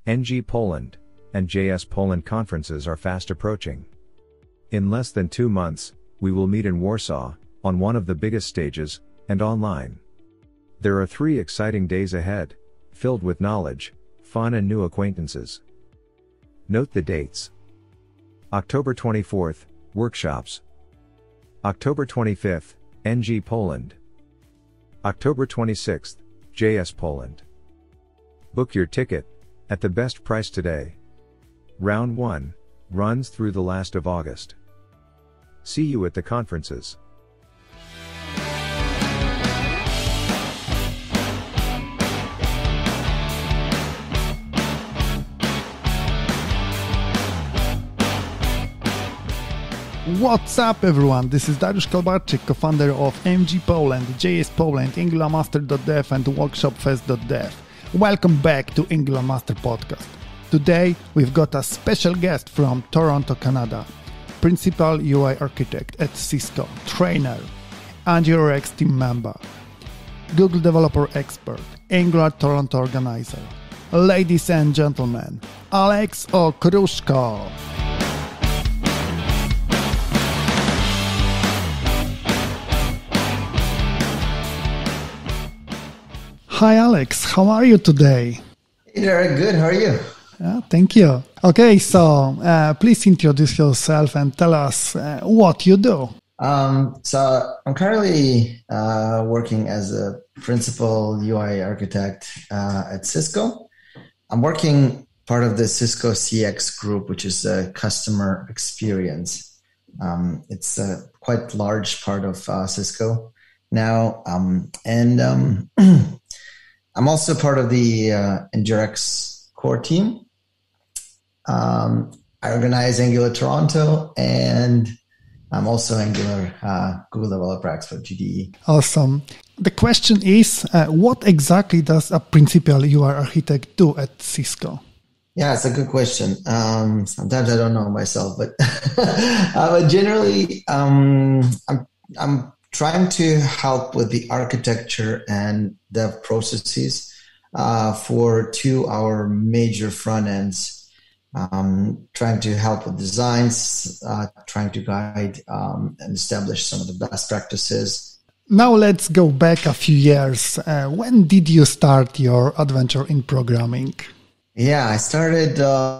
NG Poland, and JS Poland conferences are fast approaching. In less than 2 months, we will meet in Warsaw, on one of the biggest stages, and online. There are 3 exciting days ahead, filled with knowledge, fun and new acquaintances. Note the dates. October 24th, workshops. October 25th, NG Poland. October 26th, JS Poland. Book your ticket, at the best price today. Round 1, runs through the last of August. See you at the conferences. What's up everyone, this is Dariusz Kalbarczyk, co-founder of MG Poland, JS Poland, AngularMaster.dev and WorkshopFest.dev. Welcome back to Angular Master Podcast. Today we've got a special guest from Toronto, Canada, Principal UI Architect at Cisco, trainer, AngularX team member, Google Developer Expert, Angular Toronto Organizer. Ladies and gentlemen, Alex Okruszko. Hi Alex, how are you today? Very good, how are you? Thank you. Okay, so please introduce yourself and tell us what you do. So I'm currently working as a principal UI architect at Cisco. I'm working part of the Cisco CX group, which is a customer experience. It's a quite large part of Cisco now. I'm also part of the NGRX core team. I organize Angular Toronto, and I'm also Angular Google Developer Expert, GDE. Awesome. The question is, what exactly does a principal UI architect do at Cisco? Yeah, it's a good question. Sometimes I don't know myself, but, but generally, I'm trying to help with the architecture and dev processes for 2 our major front ends. Trying to help with designs, trying to guide and establish some of the best practices. Now let's go back a few years. When did you start your adventure in programming? Yeah, I started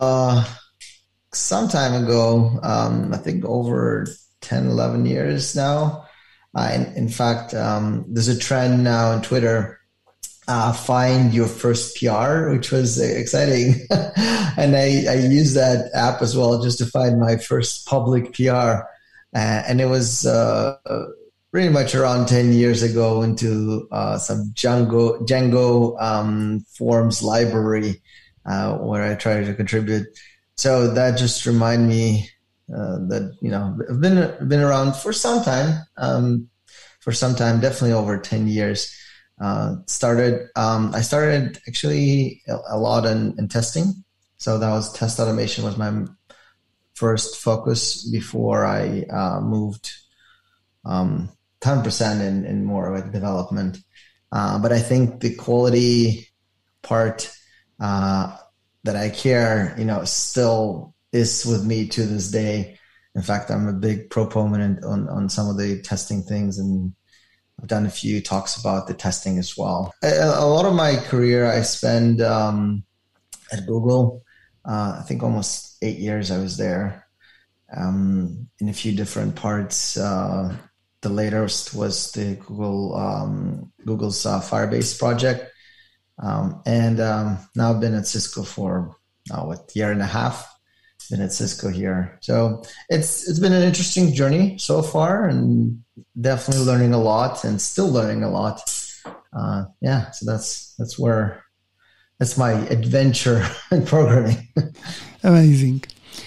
some time ago, I think over 10, 11 years now. In fact, there's a trend now on Twitter, find your first PR, which was exciting. And I used that app as well just to find my first public PR. And it was pretty much around 10 years ago into some Django Forms library where I tried to contribute. So that just reminded me that, you know, I've been around for some time, definitely over 10 years. I started actually a lot in testing. So that was test automation was my first focus before I moved 10% in more like development. But I think the quality part that I care, you know, still is with me to this day. In fact, I'm a big proponent on some of the testing things, and I've done a few talks about the testing as well. A lot of my career I spent at Google. I think almost 8 years I was there in a few different parts. The latest was the Google's Firebase project. And now I've been at Cisco for a year and a half. Been at Cisco here. So it's been an interesting journey so far, and definitely learning a lot and still learning a lot. So that's my adventure in programming. Amazing.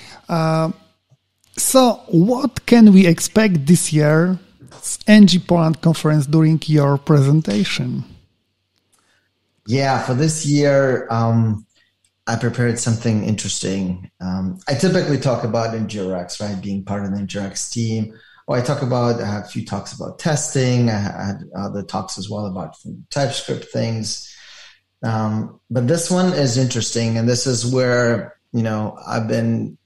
So what can we expect this year's NG Poland conference during your presentation? Yeah, for this year, I prepared something interesting. I typically talk about NGRX, right? Being part of the NGRX team. Or I have a few talks about testing. I had other talks as well about TypeScript things. But this one is interesting, and this is where, I've been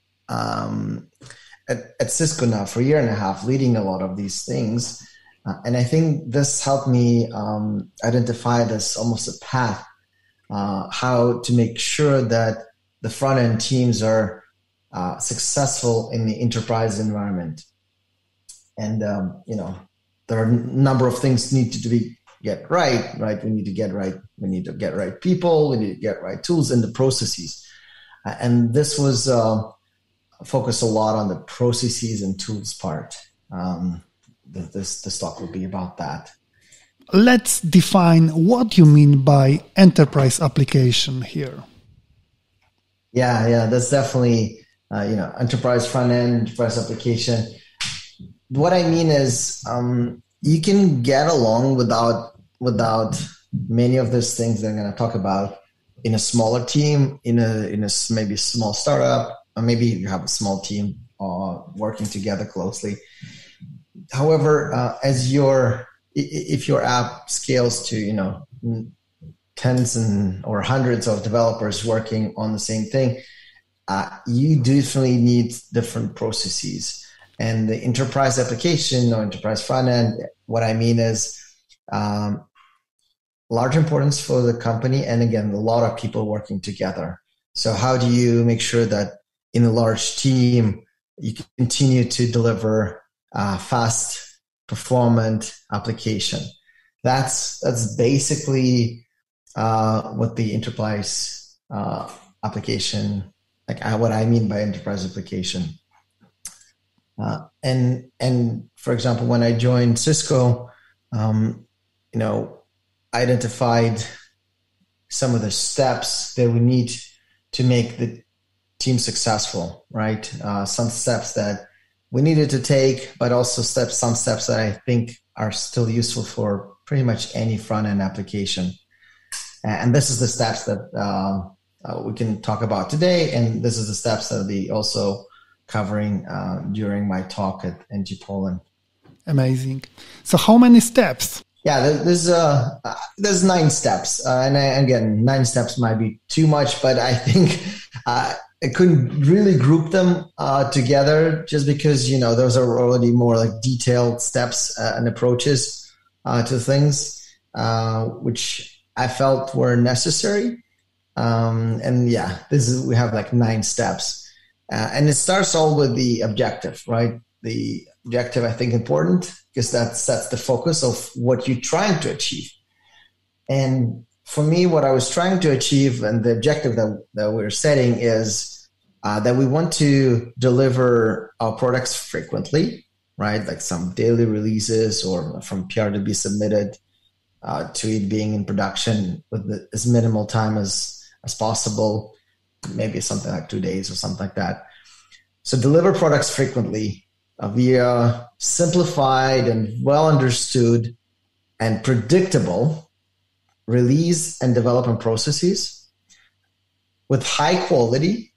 at Cisco now for a year and a half, leading a lot of these things. And I think this helped me identify this almost a path, how to make sure that the front end teams are successful in the enterprise environment. And, there are a number of things need to get right? We need to get right people, we need to get right tools and the processes. And this was focused a lot on the processes and tools part. This talk will be about that. Let's define what you mean by enterprise application here. Yeah, that's definitely, enterprise front end, enterprise application. What I mean is, you can get along without many of those things that I'm going to talk about in a smaller team, in a maybe small startup, or maybe you have a small team working together closely. However, if your app scales to tens or hundreds of developers working on the same thing, you definitely need different processes. And the enterprise application or enterprise front end, what I mean is large importance for the company, and again, a lot of people working together. So how do you make sure that in a large team you continue to deliver fast, performant application? That's basically what the enterprise application, what I mean by enterprise application. And for example, when I joined Cisco, identified some of the steps that we need to make the team successful, right? Some steps that we needed to take, but also some steps that I think are still useful for pretty much any front-end application. And this is the steps that we can talk about today, and this is the steps that I'll be also covering during my talk at NG Poland. Amazing. So how many steps? Yeah, there's 9 steps. And again, 9 steps might be too much, but I think I couldn't really group them together just because, those are already more like detailed steps and approaches to things, which I felt were necessary. And yeah, we have like 9 steps. And it starts all with the objective, right? The objective, I think, important because that sets the focus of what you're trying to achieve. And for me, what I was trying to achieve and the objective that we're setting is that we want to deliver our products frequently, right? Like some daily releases or from PR to be submitted to it being in production with as minimal time as possible. Maybe something like 2 days or something like that. So deliver products frequently via simplified and well understood and predictable release and development processes with high quality.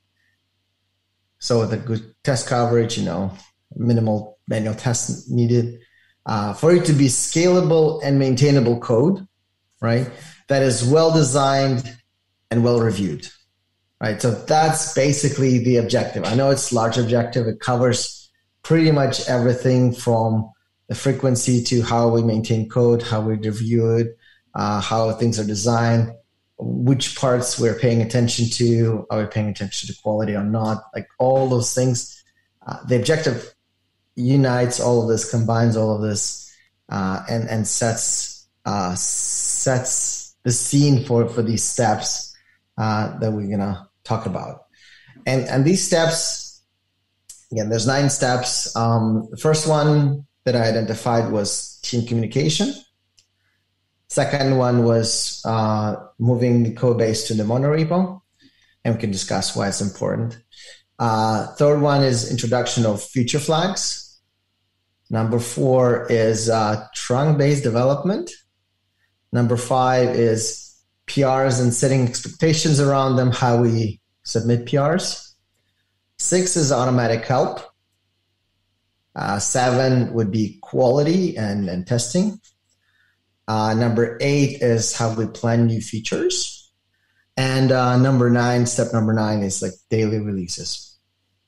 So with a good test coverage, minimal manual tests needed for it to be scalable and maintainable code, right? That is well designed and well reviewed. Right, so that's basically the objective. I know it's a large objective. It covers pretty much everything from the frequency to how we maintain code, how we review it, how things are designed, which parts we're paying attention to, are we paying attention to quality or not, like all those things. The objective unites all of this, combines all of this, and sets the scene for these steps that we're gonna talk about. And these steps, again, there's 9 steps. The first one that I identified was team communication. Second one was moving the code base to the monorepo, and we can discuss why it's important. Third one is introduction of feature flags. Number 4 is trunk-based development. Number 5 is PRs and setting expectations around them, how we submit PRs. 6 is automatic help. 7 would be quality and testing. Number 8 is how we plan new features. And step number 9 is like daily releases.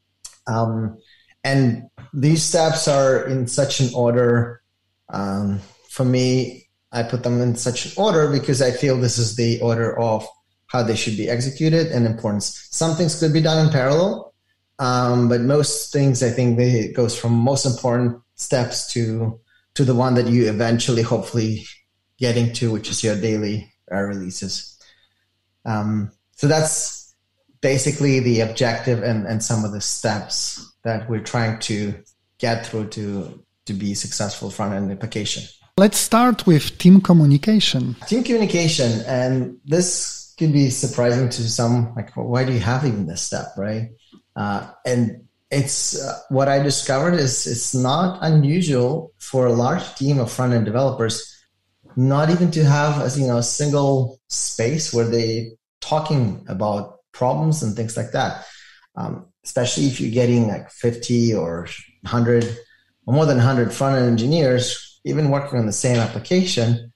And these steps are in such an order. For me, I put them in such an order because I feel this is the order of how they should be executed and importance. Some things could be done in parallel, but most things, I think, it goes from most important steps to the one that you eventually, hopefully, getting to, which is your daily releases. So that's basically the objective and some of the steps that we're trying to get through to be successful front-end application. Let's start with team communication. Team communication, and this could be surprising to some, like, why do you have even this step, right? And it's what I discovered is it's not unusual for a large team of front-end developers not even to have a single space where they talking about problems and things like that. Especially if you're getting like 50 or 100 or more than 100 front-end engineers, even working on the same application,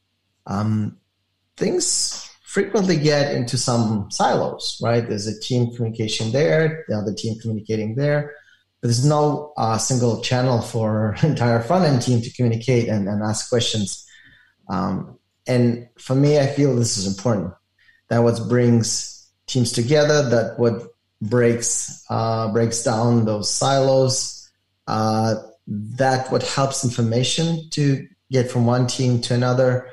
things frequently get into some silos, right? There's a team communication there, the other team communicating there. But there's no single channel for entire front-end team to communicate and ask questions. And for me, I feel this is important. That what brings teams together, that what breaks down those silos, that what helps information to get from one team to another.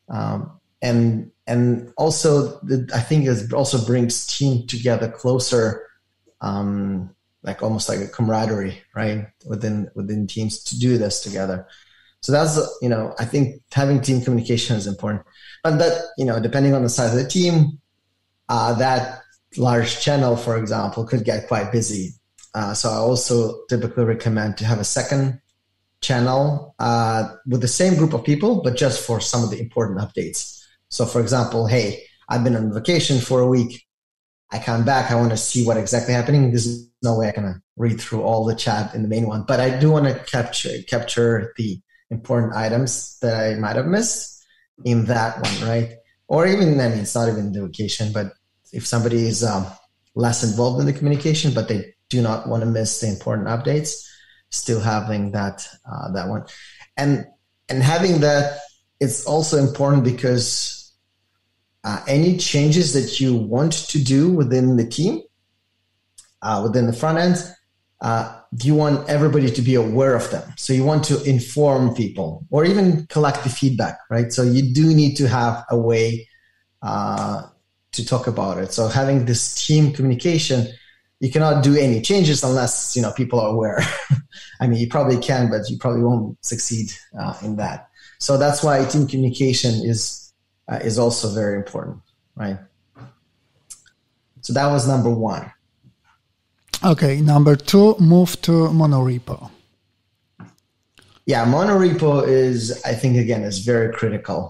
And also, I think it also brings team together closer, like almost like a camaraderie, right? Within teams to do this together. So that's, I think having team communication is important. But that, depending on the size of the team, that large channel, for example, could get quite busy. So I also typically recommend to have a second channel with the same group of people, but just for some of the important updates. So for example, hey, I've been on vacation for a week. I come back. I want to see what exactly happening. There's no way I can read through all the chat in the main one, but I do want to capture the important items that I might have missed in that one, right? Or even, it's not even the vacation, but if somebody is less involved in the communication, but they do not want to miss the important updates, still having that one. And having that, it's also important because any changes that you want to do within the team, within the front end, you want everybody to be aware of them. So you want to inform people or even collect the feedback, right? So you do need to have a way to talk about it. So having this team communication, you cannot do any changes unless, people are aware. I mean, you probably can, but you probably won't succeed in that. So that's why team communication is also very important, right? So that was number 1. Okay, number 2, move to monorepo. Yeah, monorepo is, I think, again, is very critical.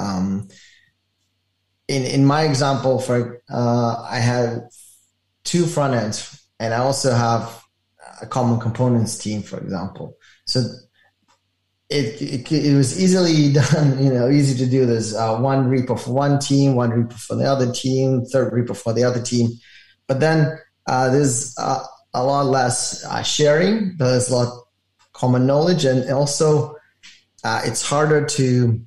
In my example, I have 2 front ends, and I also have a common components team, for example. So it was easily done, easy to do this. One repo for one team, one repo for the other team, third repo for the other team. But then there's a lot less sharing. There's a lot common knowledge, and also it's harder to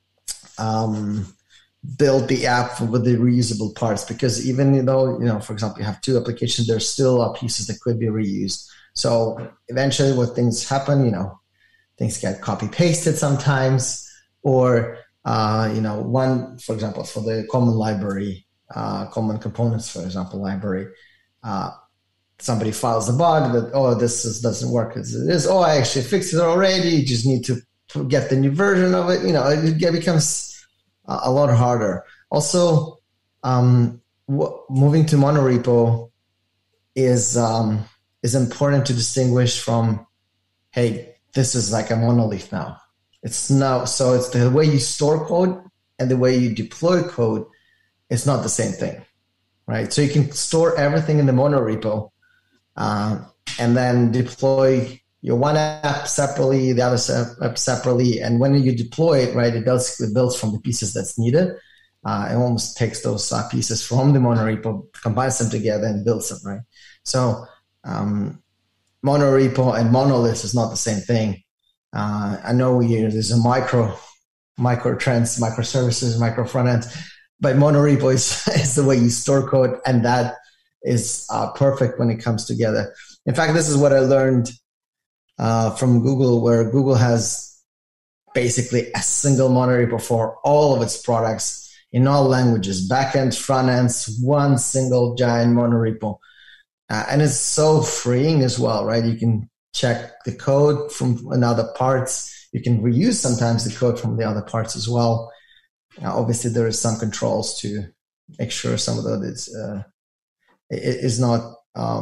build the app with the reusable parts, because even though, for example, you have 2 applications, there's still pieces that could be reused. So eventually what things happen, things get copy pasted sometimes, or, one, for example, for the common library, common components, for example, library, somebody files a bug that, this doesn't work as it is. I actually fixed it already. You just need to get the new version of it. It becomes a lot harder. Also, moving to monorepo is important to distinguish from, hey, this is like a monolith now. It's the way you store code and the way you deploy code. It's not the same thing, right? So you can store everything in the monorepo and then deploy your one app separately, the other app separately. And when you deploy it, right, it basically builds from the pieces that's needed. It almost takes those pieces from the monorepo, combines them together, and builds them, right? So monorepo and monolith is not the same thing. I know there's a micro trends, microservices, micro front ends, but monorepo is the way you store code, and that is perfect when it comes together. In fact, this is what I learned from Google, where Google has basically a single monorepo for all of its products in all languages, backends, front ends, one single giant monorepo. And it's so freeing as well, right? You can check the code from another parts. You can reuse sometimes the code from the other parts as well. Obviously, there is some controls to make sure some of that is not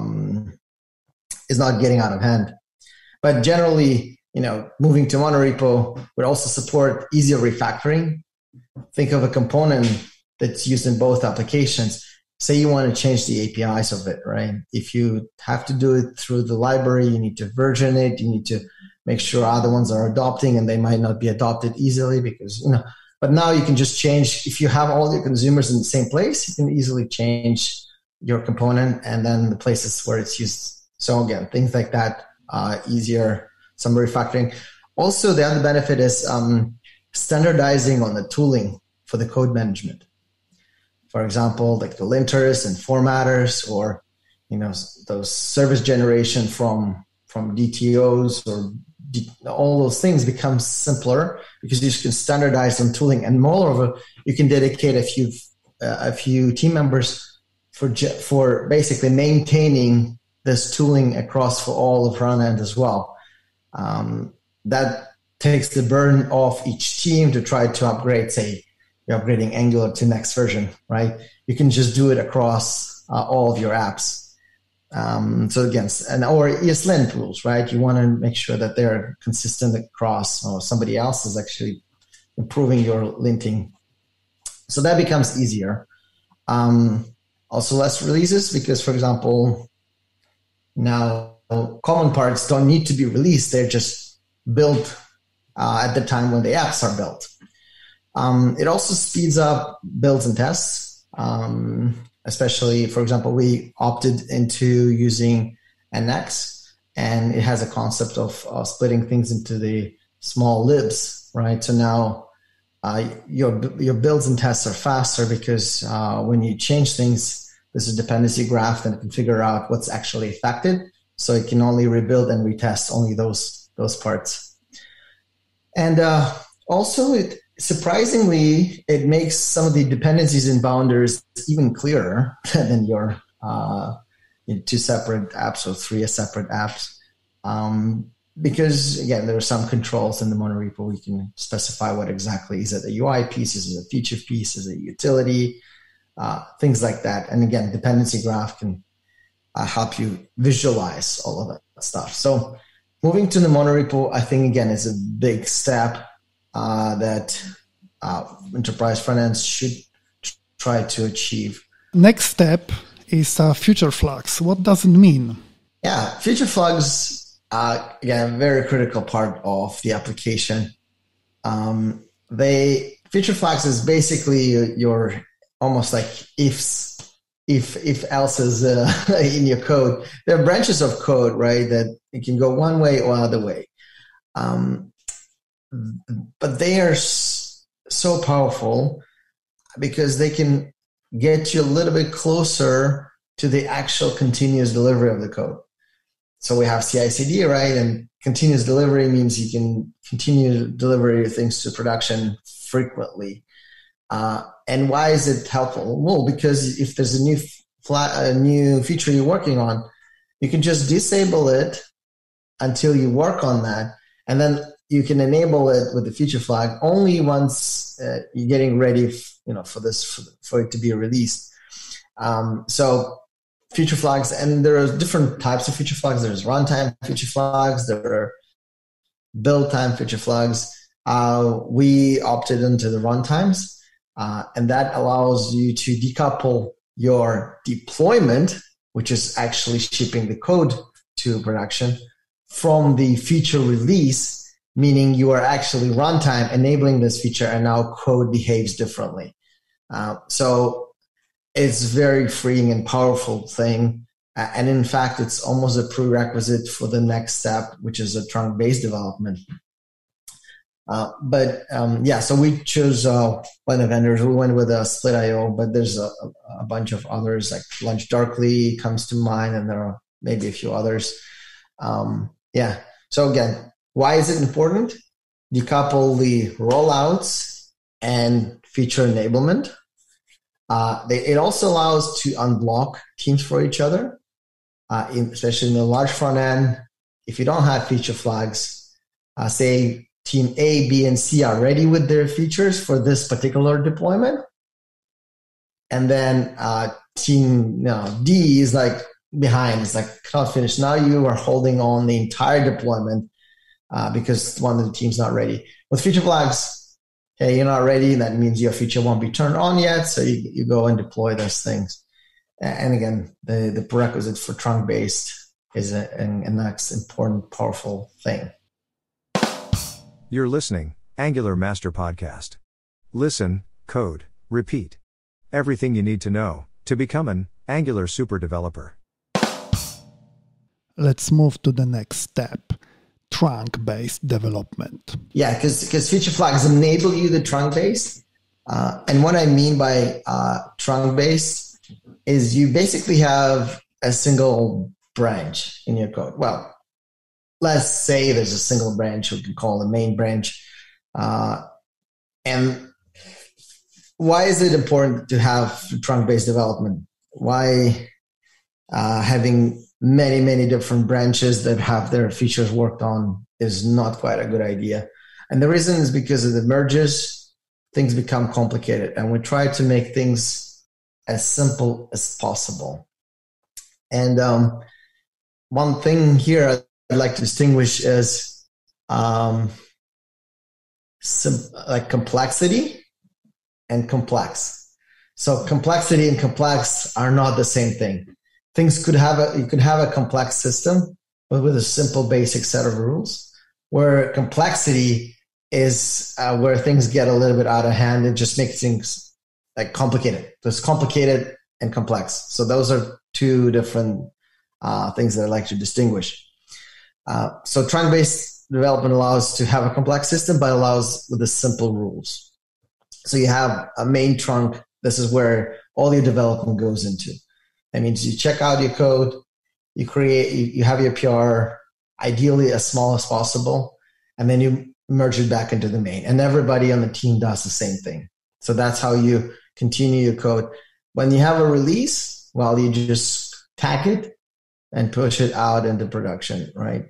getting out of hand. But generally, moving to monorepo would also support easier refactoring. Think of a component that's used in both applications. Say you want to change the APIs of it, right? If you have to do it through the library, you need to version it. You need to make sure other ones are adopting, and they might not be adopted easily because, but now you can just change. If you have all your consumers in the same place, you can easily change your component and then the places where it's used. So again, things like that, easier, some refactoring. Also, the other benefit is standardizing on the tooling for the code management. For example, like the linters and formatters, or those service generation from DTOs, or all those things become simpler because you can standardize on tooling, and moreover, you can dedicate a few team members for basically maintaining this tooling across for all the front end as well. That takes the burden off each team to try to upgrade, say, you're upgrading Angular to next version, right? You can just do it across all of your apps. So again, or ESLint tools, right? You want to make sure that they're consistent across, or somebody else is actually improving your linting. So that becomes easier. Also less releases because, for example, now common parts don't need to be released. They're just built at the time when the apps are built. It also speeds up builds and tests, especially, for example, we opted into using NX, and it has a concept of splitting things into the small libs, right? So now your builds and tests are faster because when you change things, there's a dependency graph that can figure out what's actually affected. So it can only rebuild and retest only those parts. And also, surprisingly, it makes some of the dependencies and boundaries even clearer than your two separate apps or three separate apps. Because, again, there are some controls in the monorepo. You can specify what exactly is it, a UI piece, is it a feature piece, is it a utility, things like that. And again, dependency graph can help you visualize all of that stuff. So moving to the monorepo, I think, again, is a big step that enterprise front ends should try to achieve. Next step is feature flags. What does it mean? Yeah, feature flags are, again, a very critical part of the application. Feature flags is basically your almost like if else's in your code. There are branches of code, right, that it can go one way or other way. But they are so powerful because they can get you a little bit closer to the actual continuous delivery of the code. So we have CI/CD, right? And continuous delivery means you can continue to deliver your things to production frequently. And why is it helpful? Well, because if there's a new feature you're working on, you can just disable it until you work on that, and then you can enable it with the feature flag only once you're getting ready, for it to be released. So feature flags, and there are different types of feature flags. There's runtime feature flags. There are build time feature flags. We opted into the runtimes, and that allows you to decouple your deployment, which is actually shipping the code to production, from the feature release, meaning you are actually runtime enabling this feature and now code behaves differently. So it's very freeing and powerful thing. And in fact, it's almost a prerequisite for the next step, which is a trunk-based development. So we chose one of the vendors. We went with Split.io, but there's a bunch of others, like LaunchDarkly comes to mind, and there are maybe a few others. So again, why is it important? Decouple the rollouts and feature enablement. It also allows to unblock teams for each other, especially in the large front end. If you don't have feature flags, say team A, B, and C are ready with their features for this particular deployment, and then team D is like behind. It's like not finished. Now you are holding on the entire deployment because one of the team's not ready. With feature flags, hey, you're not ready. That means your feature won't be turned on yet. So you go and deploy those things. And again, the prerequisite for trunk-based is an next important, powerful thing. You're listening, Angular Master Podcast. Listen, code, repeat. Everything you need to know to become an Angular super developer. Let's move to the next step, trunk-based development. Yeah, because feature flags enable you the trunk-based. And what I mean by trunk-based is you basically have a single branch in your code. Well, let's say there's a single branch we can call the main branch. And why is it important to have trunk-based development? Why having many, many different branches that have their features worked on is not quite a good idea? And the reason is because of the merges, things become complicated. And we try to make things as simple as possible. And one thing here I'd like to distinguish is like complexity and complex. So complexity and complex are not the same thing. You could have a complex system, but with a simple basic set of rules, where complexity is where things get a little bit out of hand and just make things like complicated. There's complicated and complex. So those are two different things that I like to distinguish. So trunk-based development allows to have a complex system, but allows with the simple rules. So you have a main trunk. This is where all your development goes into. That means you check out your code, you have your PR, ideally as small as possible, and then you merge it back into the main. And everybody on the team does the same thing. So that's how you continue your code. When you have a release, well, you just tag it and push it out into production, right?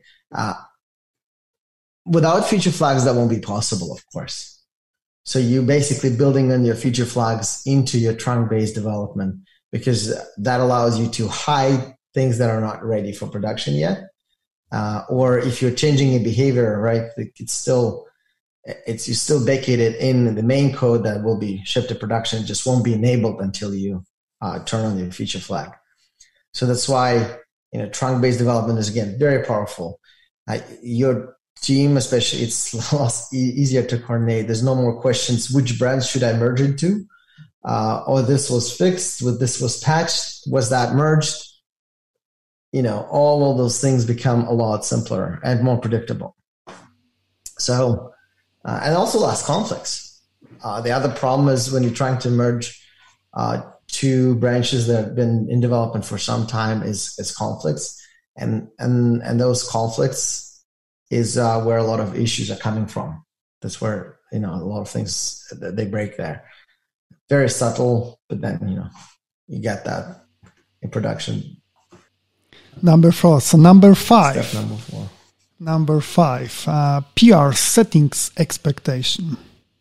Without feature flags, that won't be possible, of course. So you're basically building on your feature flags into your trunk-based development, because that allows you to hide things that are not ready for production yet. Or if you're changing a behavior, right, you still bake it in the main code that will be shipped to production. It just won't be enabled until you turn on your feature flag. So that's why trunk-based development is, again, very powerful. Your team, especially, it's a lot easier to coordinate. There's no more questions, which branch should I merge into? Or this was fixed, this was patched, was that merged? All of those things become a lot simpler and more predictable. So, and also less conflicts. The other problem is when you're trying to merge two branches that have been in development for some time is conflicts. And those conflicts is where a lot of issues are coming from. That's where, a lot of things, they break there. Very subtle, but then, you get that in production. Number 4. So number 5. Step number 4. Number 5. PR settings expectation.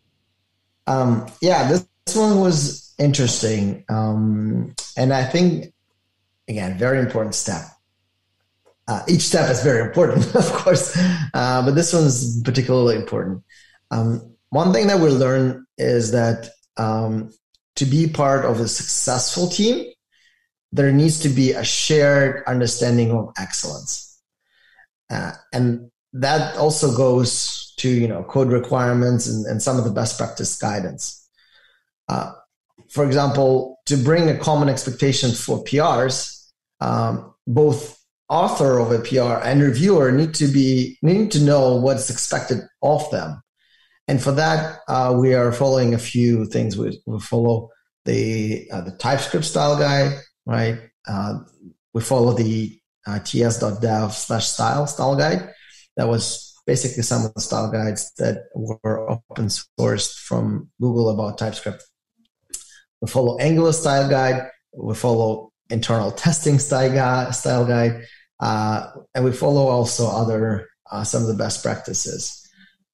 This one was interesting. And I think, again, very important step. Each step is very important, of course, but this one's particularly important. One thing that we learned is that to be part of a successful team, there needs to be a shared understanding of excellence. And that also goes to, code requirements and some of the best practice guidance. For example, to bring a common expectation for PRs, both author of a PR and reviewer need to know what's expected of them. And for that, we are following a few things. We follow the TypeScript style guide, right? We follow the ts.dev/style guide. That was basically some of the style guides that were open sourced from Google about TypeScript. We follow Angular style guide. We follow internal testing style guide. And we follow also other some of the best practices.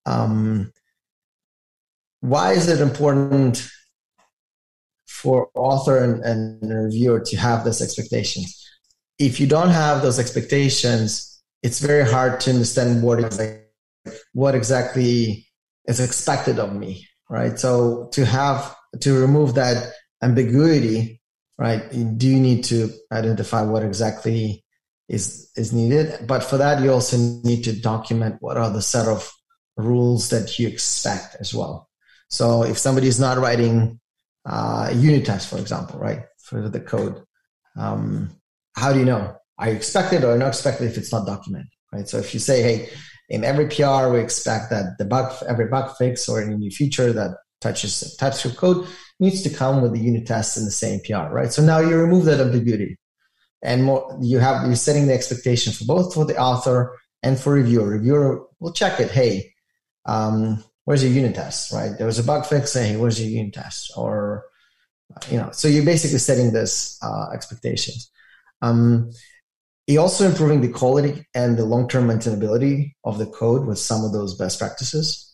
Why is it important for author and reviewer to have this expectation? If you don't have those expectations, it's very hard to understand what exactly is expected of me, right? So to remove that ambiguity, right, you do need to identify what exactly is needed. But for that, you also need to document what are the set of rules that you expect as well. So if somebody is not writing unit tests, for example, right, for the code, how do you know? Are you expected or not expected if it's not documented, right? So if you say, hey, in every PR, we expect that every bug fix or any new feature that touches TypeScript code needs to come with the unit tests in the same PR, right? So now you remove that ambiguity. And you're setting the expectation for both for the author and for reviewer. Reviewer will check it. Hey, where's your unit test, right? There was a bug fix. Hey, where's your unit test? Or, so you're basically setting this expectations. You're also improving the quality and the long-term maintainability of the code with some of those best practices.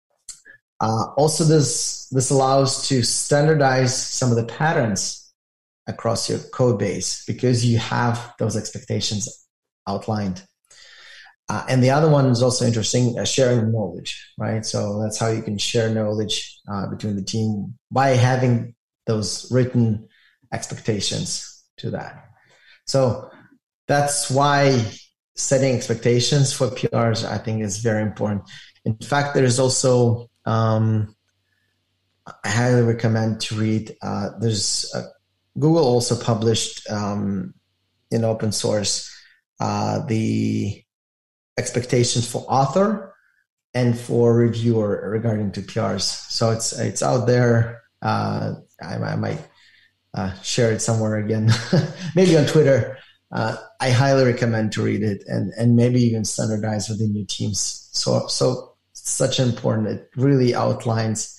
Also, this allows to standardize some of the patterns across your code base because you have those expectations outlined. And the other one is also interesting, sharing knowledge, right? So that's how you can share knowledge between the team by having those written expectations to that. So that's why setting expectations for PRs, I think, is very important. In fact, there is also, I highly recommend to read, Google also published in open source the expectations for author and for reviewer regarding to PRs. So it's out there. I might share it somewhere again, maybe on Twitter. I highly recommend to read it and maybe even standardize within your teams. So such important. It really outlines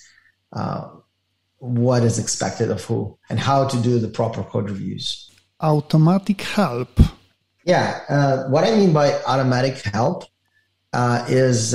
what is expected of who and how to do the proper code reviews. Automatic help. Yeah. What I mean by automatic help is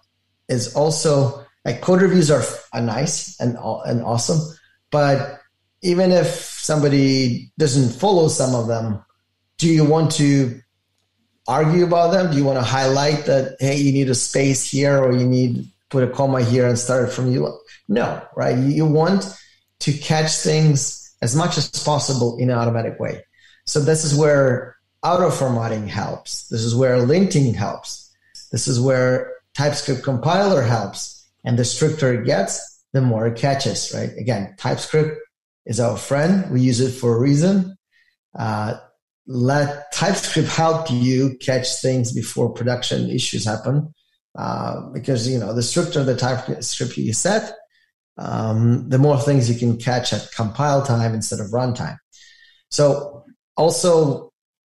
also like code reviews are nice and awesome, but even if somebody doesn't follow some of them, do you want to argue about them? Do you want to highlight that, hey, you need a space here or you need put a comma here and start from you? No, right? You want to catch things as much as possible in an automatic way. So this is where auto-formatting helps. This is where linting helps. This is where TypeScript compiler helps. And the stricter it gets, the more it catches, right? Again, TypeScript is our friend. We use it for a reason. Let TypeScript help you catch things before production issues happen. Because, the stricter the TypeScript you set, the more things you can catch at compile time instead of runtime. So also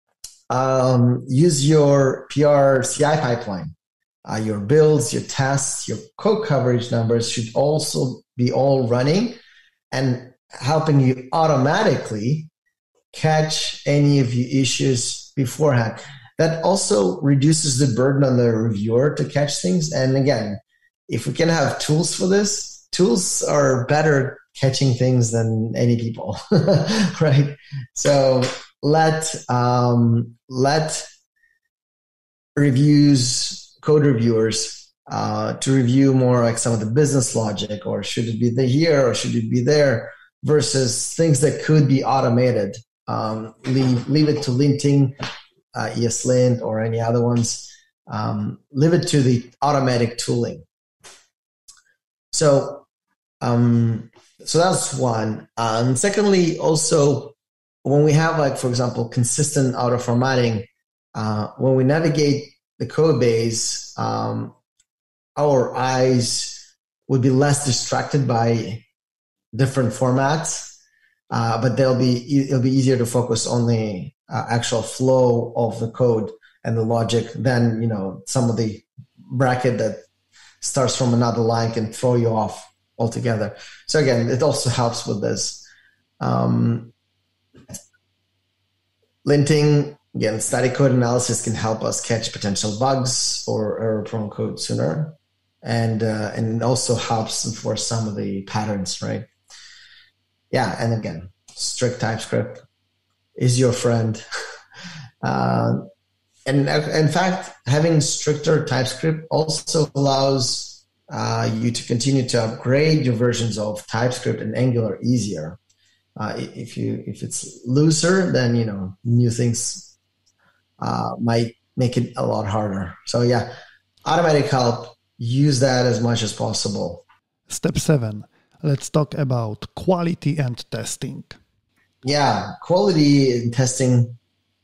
use your PR CI pipeline. Your builds, your tests, your code coverage numbers should also be all running and helping you automatically catch any of your issues beforehand. That also reduces the burden on the reviewer to catch things. And again, if we can have tools for this, tools are better catching things than any people, right? So let code reviewers to review more like some of the business logic, or should it be here or should it be there, versus things that could be automated. Leave it to linting, ESLint or any other ones leave it to the automatic tooling. So that's one. And secondly, also, when we have, like, for example, consistent auto formatting, when we navigate the code base, our eyes would be less distracted by different formats, but it'll be easier to focus on the actual flow of the code and the logic than, some of the bracket that starts from another line can throw you off altogether. So again, it also helps with this. Linting, again, static code analysis can help us catch potential bugs or error-prone code sooner. And it also helps enforce some of the patterns, right? Yeah, and again, strict TypeScript is your friend. And in fact, having stricter TypeScript also allows you to continue to upgrade your versions of TypeScript and Angular easier. If it's looser, then new things might make it a lot harder. So yeah, automatic help. Use that as much as possible. Step 7. Let's talk about quality and testing. Yeah, quality and testing.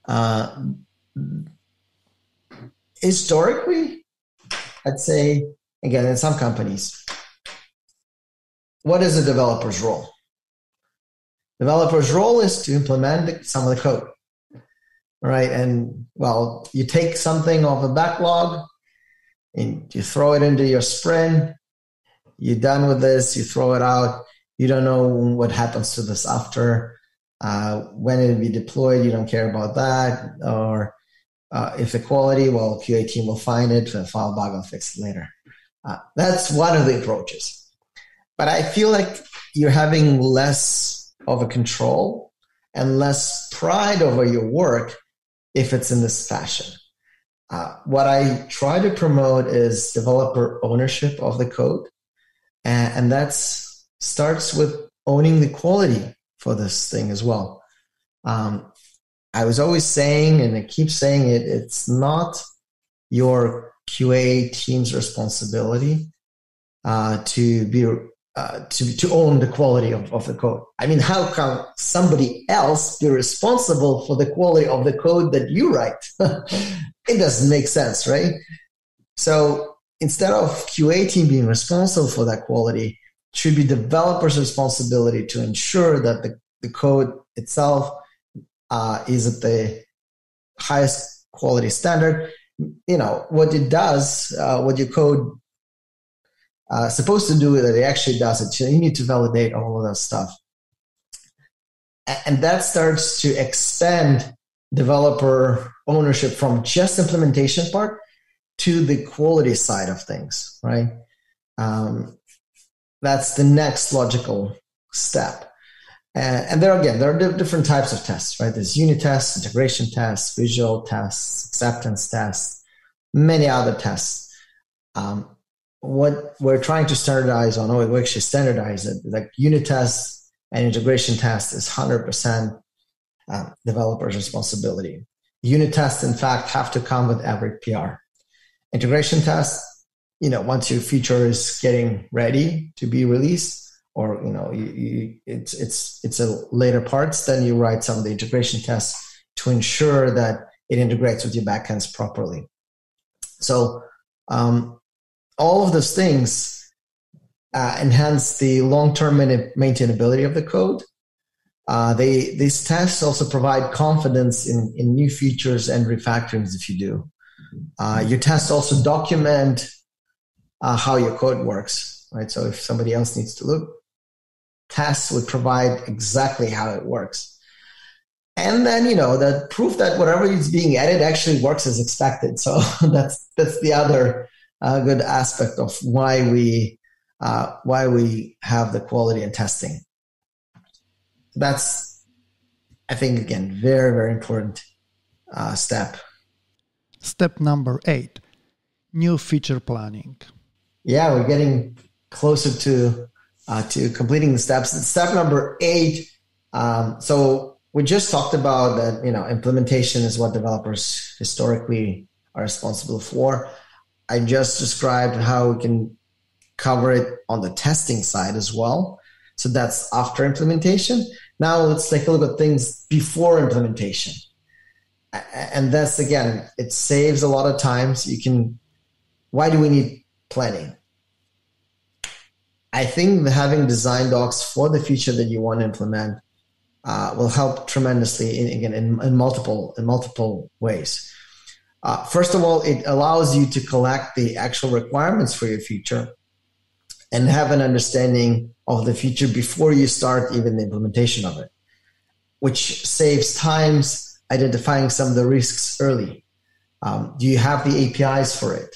Historically, I'd say, again, in some companies, what is a developer's role? Developer's role is to implement some of the code, right? And, well, you take something off a backlog, and you throw it into your sprint. You're done with this. You throw it out. You don't know what happens to this after. When it will be deployed, you don't care about that. Or if the quality, well, QA team will find it, the file bug will fix it later. That's one of the approaches. But I feel like you're having less of a control and less pride over your work if it's in this fashion. What I try to promote is developer ownership of the code. And that starts with owning the quality for this thing as well. I was always saying, and I keep saying it, it's not your QA team's responsibility to own the quality of the code. I mean, how can somebody else be responsible for the quality of the code that you write? It doesn't make sense, right? So instead of QA team being responsible for that quality, it should be developers' responsibility to ensure that the code itself is at the highest quality standard. What it does, what your code supposed to do, that it actually does it. You need to validate all of that stuff. And that starts to expand developer ownership from just implementation part to the quality side of things, right? That's the next logical step. And there are different types of tests, right? There's unit tests, integration tests, visual tests, acceptance tests, many other tests. What we're trying to standardize on, or we actually standardize it, like unit tests and integration tests is 100% developer's responsibility. Unit tests, in fact, have to come with every PR. Integration tests, once your feature is getting ready to be released, or it's a later parts, then you write some of the integration tests to ensure that it integrates with your backends properly. So all of those things enhance the long-term maintainability of the code. These tests also provide confidence in new features and refactorings if you do. Your tests also document how your code works, right? So if somebody else needs to look, tests would provide exactly how it works. And then, the proof that whatever is being added actually works as expected. So that's the other good aspect of why we have the quality and testing. That's, I think, again, very, very important step. Step number 8, new feature planning. Yeah, we're getting closer to completing the steps. Step number 8. So we just talked about that, implementation is what developers historically are responsible for. I just described how we can cover it on the testing side as well. So that's after implementation. Now let's take a look at things before implementation. And that's, again, it saves a lot of time. So why do we need planning? I think having design docs for the feature that you want to implement will help tremendously in multiple ways. First of all, it allows you to collect the actual requirements for your feature and have an understanding of the feature before you start even the implementation of it, which saves times identifying some of the risks early. Do you have the APIs for it?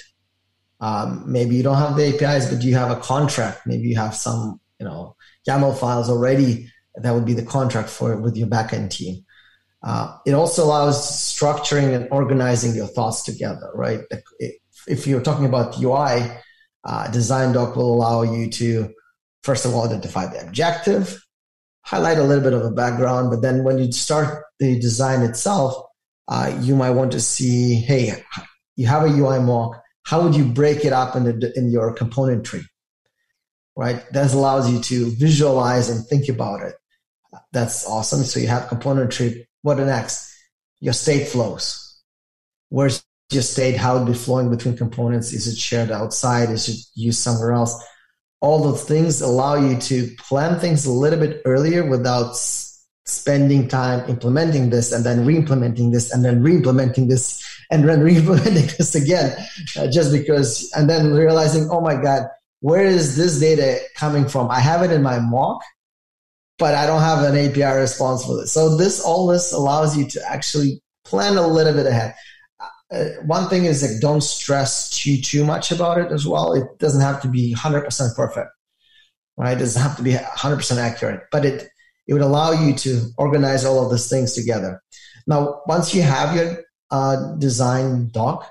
Maybe you don't have the APIs, but you have a contract. Maybe you have some, YAML files already. That would be the contract for it with your backend team. It also allows structuring and organizing your thoughts together, right? If you're talking about UI, design doc will allow you to, first of all, identify the objective, highlight a little bit of a background, but then when you start the design itself, you might want to see, hey, you have a UI mock. How would you break it up in your component tree, right? That allows you to visualize and think about it. That's awesome. So you have component tree. What next? Your state flows. Where's your state? How it would be flowing between components? Is it shared outside? Is it used somewhere else? All those things allow you to plan things a little bit earlier without spending time implementing this and then re-implementing this and then re-implementing this and then re-implementing this again, just because, and then realizing, oh my God, where is this data coming from? I have it in my mock, but I don't have an API response for this. So all this allows you to actually plan a little bit ahead. One thing is, like, don't stress too much about it as well. It doesn't have to be 100% perfect, right? It doesn't have to be 100% accurate, but it would allow you to organize all of these things together. Now, once you have your design doc,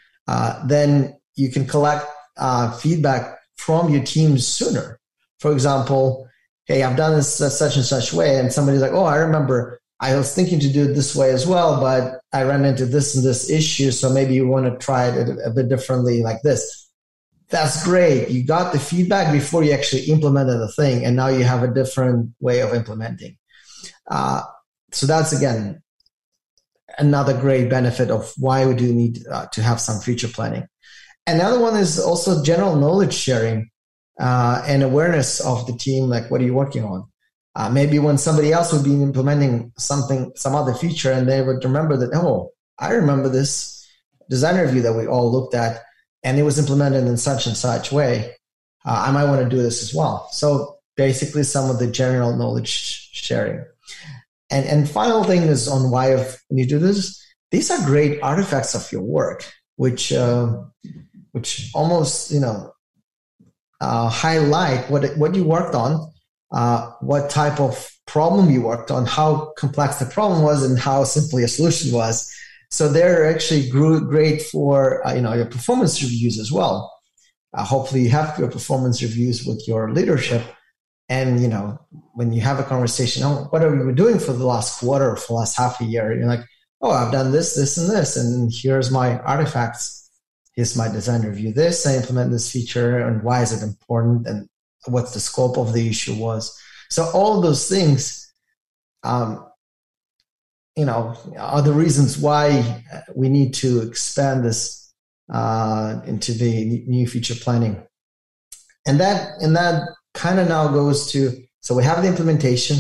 then you can collect feedback from your team sooner. For example, hey, I've done this such and such way, and somebody's like, oh, I remember I was thinking to do it this way as well, but I ran into this and this issue, so maybe you want to try it a bit differently like this. That's great. You got the feedback before you actually implemented the thing, and now you have a different way of implementing. So that's, again, another great benefit of why we do need to have some feature planning. Another one is also general knowledge sharing and awareness of the team, like, what are you working on? Maybe when somebody else would be implementing some other feature, and they would remember that, oh, I remember this design review that we all looked at, and it was implemented in such and such way. I might want to do this as well. So basically some of the general knowledge sharing. And final thing is on why you do this. These are great artifacts of your work, which almost, highlight what you worked on, what type of problem you worked on, how complex the problem was, and how simple your solution was. So they're actually great for your performance reviews as well. Hopefully you have your performance reviews with your leadership. And, when you have a conversation, oh, what are we doing for the last quarter or for the last half a year? You're like, oh, I've done this, this, and this. And here's my artifacts. Here's my design review. This, I implement this feature, and why is it important? And what the scope of the issue was. So all of those things, are the reasons why we need to expand this into the new feature planning. And that kind of now goes to, so we have the implementation.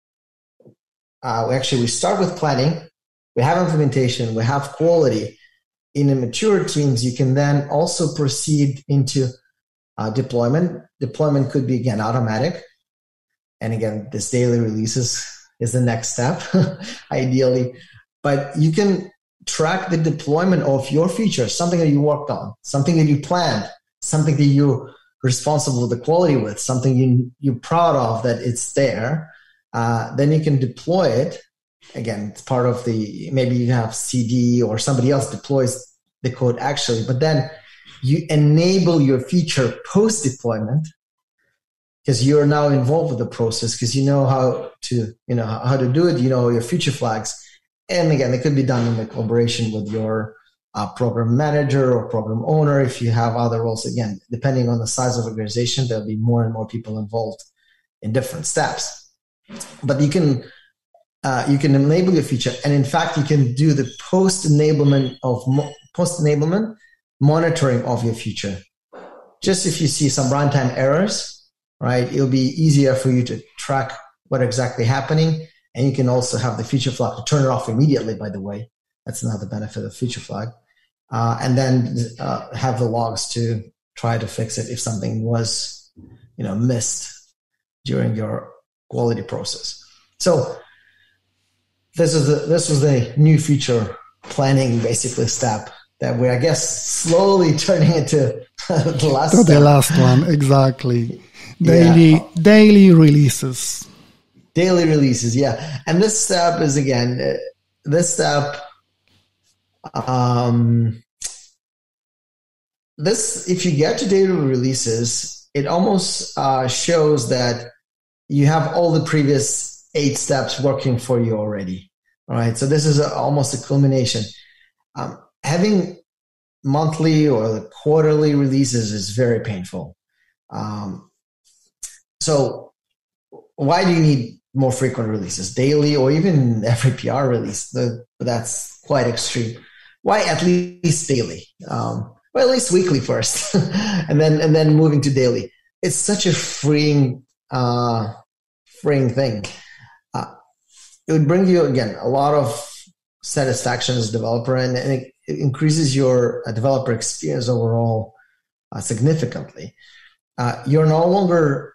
We start with planning. We have implementation. We have quality. In the mature teams, you can then also proceed into deployment. Deployment could be, again, automatic. And again, this daily releases is the next step, ideally. But you can track the deployment of your features, something that you worked on, something that you planned, something that you're responsible for the quality with, something you're proud of that it's there. Then you can deploy it. Again, it's part of maybe you have CD or somebody else deploys the code actually, but then you enable your feature post-deployment because you're now involved with the process, because you know how to do it, your feature flags. And again, it could be done in the collaboration with your program manager or program owner. If you have other roles, again, depending on the size of the organization, there'll be more and more people involved in different steps. But you can enable your feature, and in fact, you can do the post-enablement monitoring of your feature. Just if you see some runtime errors, right, it'll be easier for you to track what exactly happening, and you can also have the feature flag to turn it off immediately. By the way, that's another benefit of feature flag, and then have the logs to try to fix it if something was, missed during your quality process. So this was the new feature planning basically step that we're, I guess, slowly turning into the last step. The last one, exactly. Daily releases. Daily releases, yeah. And this step is, again, if you get to daily releases, it almost shows that you have all the previous 8 steps working for you already. All right. So this is almost a culmination. Having monthly or quarterly releases is very painful. So why do you need more frequent releases? Daily or even every PR release? That's quite extreme. Why at least daily? Well, at least weekly first, and then moving to daily. It's such a freeing thing. It would bring you, again, a lot of satisfaction as a developer, and it increases your developer experience overall significantly. You're no longer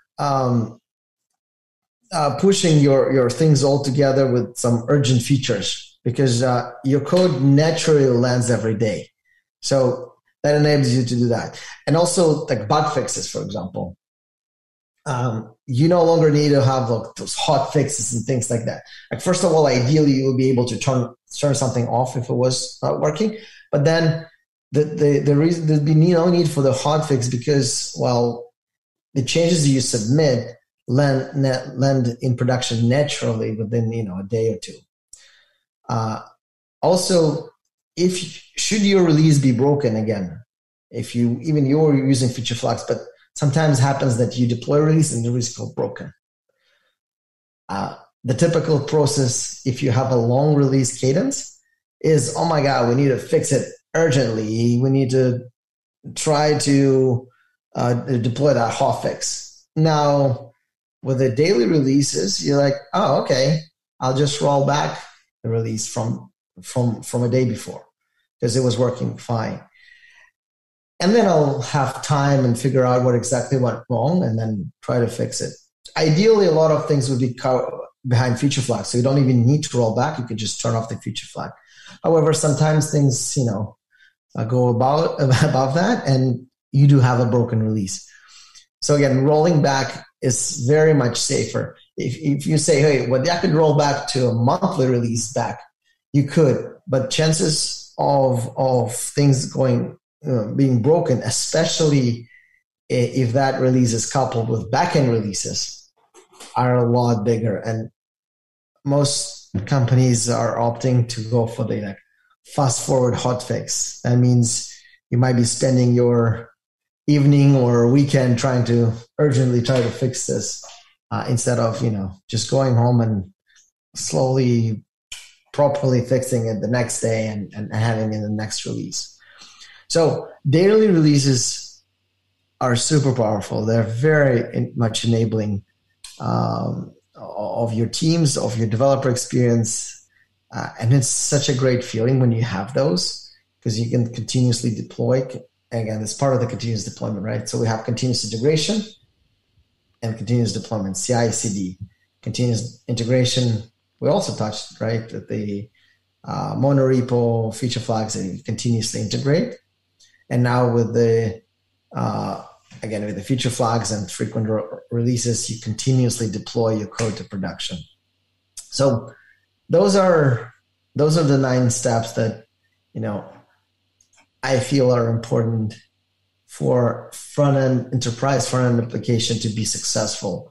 pushing your things all together with some urgent features, because your code naturally lands every day. So that enables you to do that. And also, like bug fixes, for example. You no longer need to have those hot fixes and things like that. Like, first of all, ideally, you will be able to turn something off if it was not working. But then the reason there'd be no need for the hot fix, because, well, the changes you submit land in production naturally within a day or two. Also, should your release be broken again, if you're using feature flags, but sometimes happens that you deploy a release and the release is broken. The typical process, if you have a long release cadence, is, oh my God, we need to fix it urgently. We need to try to deploy that hotfix. Now, with the daily releases, you're like, oh, okay, I'll just roll back the release from a day before because it was working fine. And then I'll have time and figure out what exactly went wrong and then try to fix it. Ideally, a lot of things would be behind feature flags, so you don't even need to roll back. You could just turn off the feature flag. However, sometimes things, go above that, and you do have a broken release. So again, rolling back is very much safer. If you say, hey, well, I could roll back to a monthly release back, you could, but chances of things being broken, especially if that release is coupled with backend releases, are a lot bigger. And most companies are opting to go for the fast forward hotfix. That means you might be spending your evening or weekend trying to urgently try to fix this instead of just going home and slowly properly fixing it the next day and having it in the next release. So daily releases are super powerful. They're very much enabling of your teams, of your developer experience. And it's such a great feeling when you have those, because you can continuously deploy. Again, it's part of the continuous deployment, right? So we have continuous integration and continuous deployment, CI/CD. Continuous integration, we also touched, right, that the monorepo feature flags that you continuously integrate. And now with the feature flags and frequent releases, you continuously deploy your code to production. So those are the 9 steps that I feel are important for enterprise front-end application to be successful.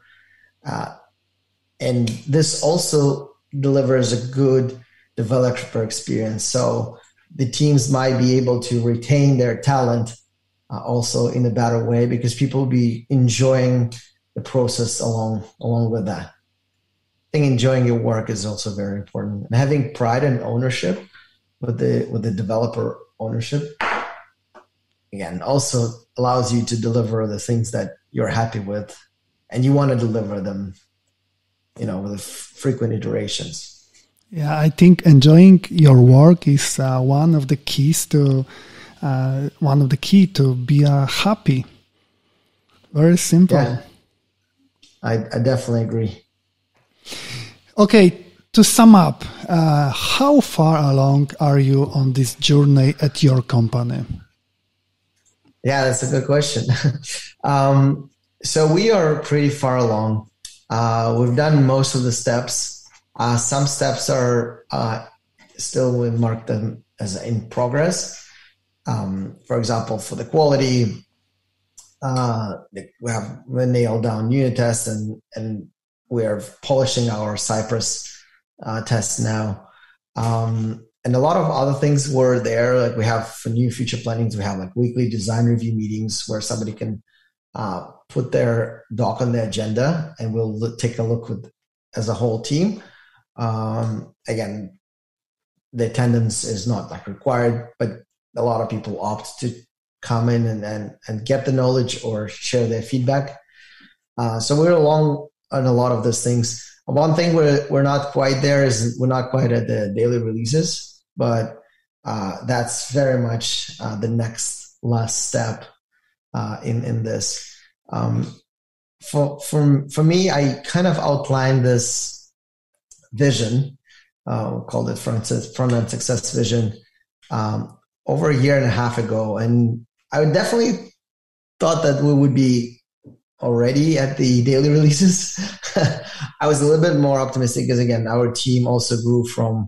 And this also delivers a good developer experience. So the teams might be able to retain their talent also in a better way, because people will be enjoying the process along with that. I think enjoying your work is also very important, and having pride and ownership with the developer ownership, again, also allows you to deliver the things that you're happy with, and you want to deliver them, with frequent iterations. Yeah, I think enjoying your work is one of the keys to be happy. Very simple. Yeah, I definitely agree. Okay, to sum up, how far along are you on this journey at your company? Yeah, that's a good question. So we are pretty far along. We've done most of the steps. Some steps are still, we mark them as in progress. For example, for the quality, we nailed down unit tests, and we are polishing our Cypress tests now. And a lot of other things were there. Like we have for new feature plannings, we have like weekly design review meetings where somebody can put their doc on the agenda, and we'll take a look as a whole team. Again, the attendance is not like required, but a lot of people opt to come in and get the knowledge or share their feedback. So we're along on a lot of those things. One thing we're not quite there is we're not quite at the daily releases, but that's very much the last step in this. For me, I kind of outlined this vision, called it front-end success vision, over a year and a half ago. And I would definitely thought that we would be already at the daily releases. I was a little bit more optimistic because, again, our team also grew from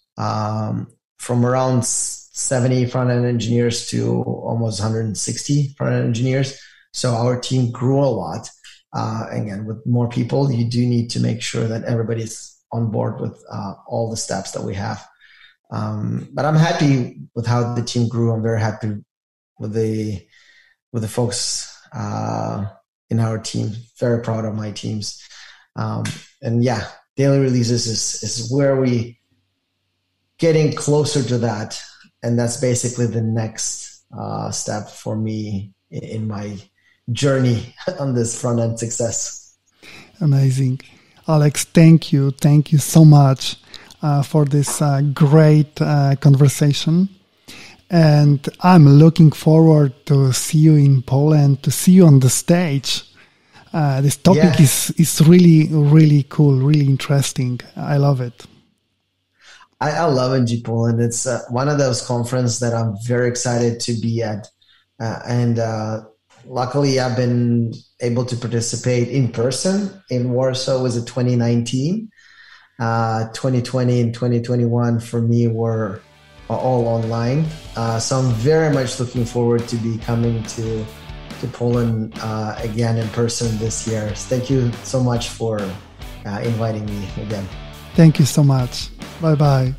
around 70 front-end engineers to almost 160 front-end engineers. So our team grew a lot. Again, with more people, you do need to make sure that everybody's on board with all the steps that we have. But I'm happy with how the team grew. I'm very happy with the folks in our team. Very proud of my teams. And yeah, daily releases is where we getting closer to that. And that's basically the next step for me in my journey on this front-end success. Amazing. Alex, thank you. Thank you so much for this great conversation. And I'm looking forward to see you in Poland, to see you on the stage. This topic is really, really cool, really interesting. I love it. I love NG Poland. It's one of those conferences that I'm very excited to be at. And luckily, I've been able to participate in person in Warsaw. Was it 2019? 2020 and 2021 for me were all online. So I'm very much looking forward to be coming to Poland again in person this year. Thank you so much for inviting me again. Thank you so much. Bye-bye.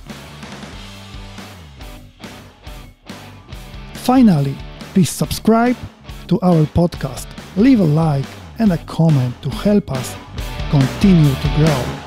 Finally, please subscribe to our podcast, leave a like and a comment to help us continue to grow.